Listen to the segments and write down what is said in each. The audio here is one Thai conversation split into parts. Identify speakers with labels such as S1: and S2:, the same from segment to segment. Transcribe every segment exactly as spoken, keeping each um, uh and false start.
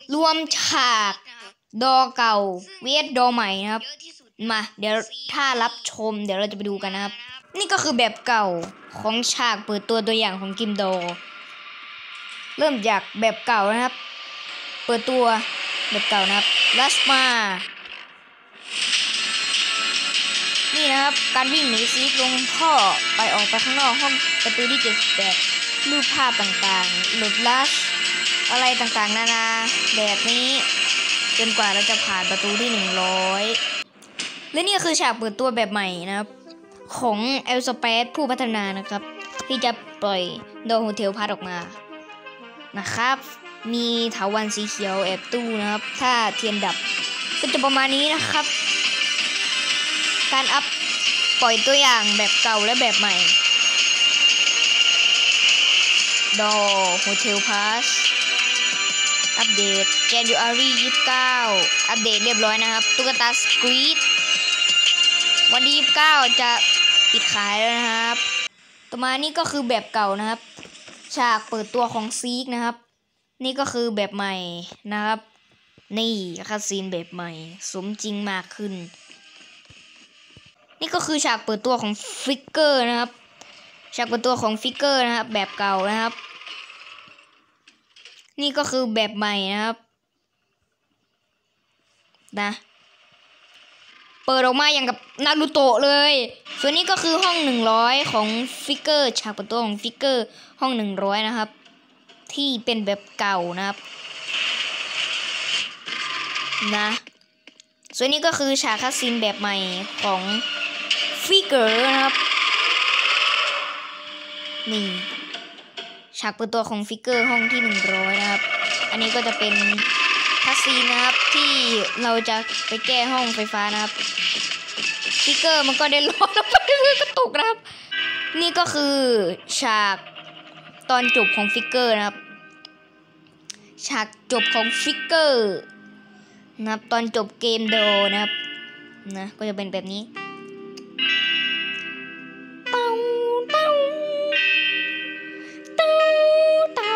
S1: รวมฉากดอเก่าเวทดอใหม่นะครับมาเดี๋ยวถ้ารับชมเดี๋ยวเราจะไปดูกันนะครับนี่ก็คือแบบเก่าของฉากเปิดตัวตัวอย่างของกิมดอเริ่มจากแบบเก่านะครับเปิดตัวแบบเก่านะครับลัสมานี่นะครับการวิ่งหนีซีกลงท่อไปออกไปข้างนอกห้องประตูที่เจ็ดสิบแปดรูปภาพต่างๆหลุดลัสอะไรต่างๆนานาแบบนี้จนกว่าเราจะผ่านประตูที่หนึ่งร้อยและนี่คือฉากเปิดตัวแบบใหม่นะครับของเอลสเปซผู้พัฒนานะครับที่จะปล่อยโดโฮเทลพาร์ทออกมานะครับมีเถาวัลย์สีเขียวแอบตู้นะครับถ้าเทียนดับก็จะประมาณนี้นะครับการอัพปล่อยตัวอย่างแบบเก่าและแบบใหม่ดอโฮเทลพาสอัปเดต January ยี่สิบเก้าอัปเดตเรียบร้อยนะครับตุ๊กตาสควีดวันที่ยี่สิบเก้าจะปิดขายแล้วนะครับต่อมานี่ก็คือแบบเก่านะครับฉากเปิดตัวของซีกนะครับนี่ก็คือแบบใหม่นะครับนี่คาซีนแบบใหม่สมจริงมากขึ้นนี่ก็คือฉากเปิดตัวของฟิกเกอร์นะครับฉากเปิดตัวของฟิกเกอร์นะครับแบบเก่านะครับนี่ก็คือแบบใหม่นะครับนะเปิดออกมาอย่างกับนารูโตะเลยส่วนนี้ก็คือห้องหนึ่งร้อยของฟิกเกอร์ฉากเปิดตัวของฟิกเกอร์ห้องหนึ่งร้อยนะครับที่เป็นแบบเก่านะครับนะส่วนนี้ก็คือฉากคัสซีนแบบใหม่ของฟิกเกอร์นะครับนี่ฉากเปิดตัวของฟิกเกอร์ห้องที่หนึ่งร้อยนะครับอันนี้ก็จะเป็นคัสซีนนะครับที่เราจะไปแก้ห้องไฟฟ้านะครับฟิกเกอร์มันก็ได้ลอยแล้วไปด้วยกระตุกนะครับนี่ก็คือฉากตอนจบของฟิกเกอร์นะครับฉากจบของฟิกเกอร์นะครับตอนจบเกมโดนะครับนะก็จะเป็นแบบนี้เต้าเต้าเต้าเต้า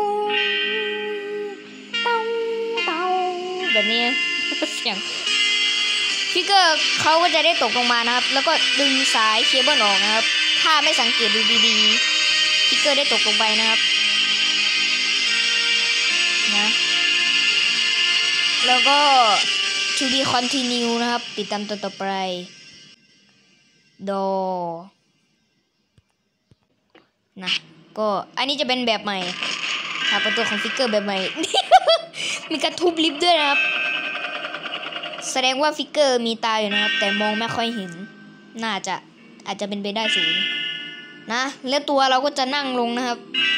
S1: เต้าเต้าแบบนี้เสียงฟิกเกอร์เขาก็จะได้ตกลงมานะครับแล้วก็ดึงสายเคเบิลออกนะครับถ้าไม่สังเกตดูดีๆฟิกเกอร์ได้ตกลงไปนะครับนะแล้วก็ to be continue นะครับติดตามตัวต่อไปดอนะก็อันนี้จะเป็นแบบใหม่ฉากประตูของฟิกเกอร์แบบใหม่ มีการทุบลิฟต์ด้วยนะครับแสดงว่าฟิกเกอร์มีตาอยู่นะครับแต่มองไม่ค่อยเห็นน่าจะอาจจะเป็นไปได้สูงนะแล้วตัวเราก็จะนั่งลงนะครับ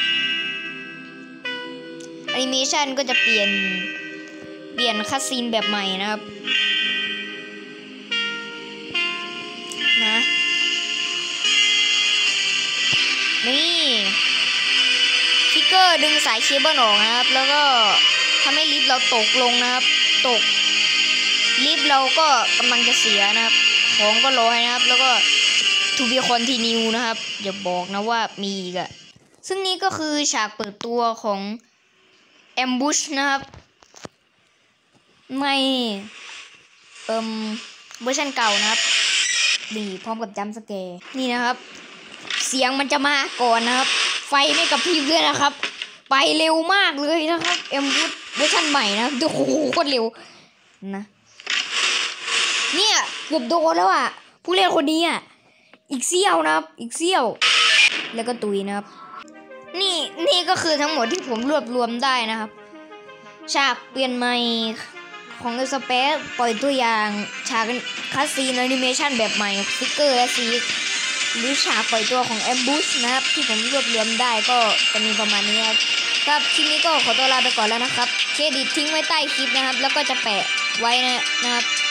S1: แอนิเมชันก็จะเปลี่ยนเปลี่ยนคัสซีนแบบใหม่นะครับนะนี่ฟิกเกอร์ดึงสายเคเบิลออกนะครับแล้วก็ทำให้ลิฟต์เราตกลงนะครับตกลิฟต์เราก็กำลังจะเสียนะครับของก็ลอยนะครับแล้วก็ to be continue นะครับอย่าบอกนะว่ามีอีกอะซึ่งนี่ก็คือฉากเปิดตัวของ Ambush นะครับไม่เอิ่มเวอร์ชันเก่านะครับดีพร้อมกับจัมป์สแกร์นี่นะครับเสียงมันจะมาก่อนนะครับไฟไม่กระพริบด้วยนะครับไปเร็วมากเลยนะครับ Ambush เวอร์ชันใหม่นะโอ้โหโคตรเร็วนะเนี่ยเกือบโดนแล้วอ่ะผู้เล่นคนนี้อ่ะอีกเสี้ยวนะครับอีกเสี้ยวแล้วก็ตุยนะครับนี่นี่ก็คือทั้งหมดที่ผมรวบรวมได้นะครับฉากเปลี่ยนใหม่ของเอลสเปซปล่อยตัวอย่างฉากคัสซีนแอนิเมชันแบบใหม่ฟิกเกอร์และซีหรือฉากปล่อยตัวของแอมบูชนะครับที่ผมรวบรวมได้ก็จะมีประมาณนี้ครับครับคลิปนี้ก็ขอตัวลาไปก่อนแล้วนะครับเครดิตทิ้งไว้ใต้คลิปนะครับแล้วก็จะแปะไว้นะครับ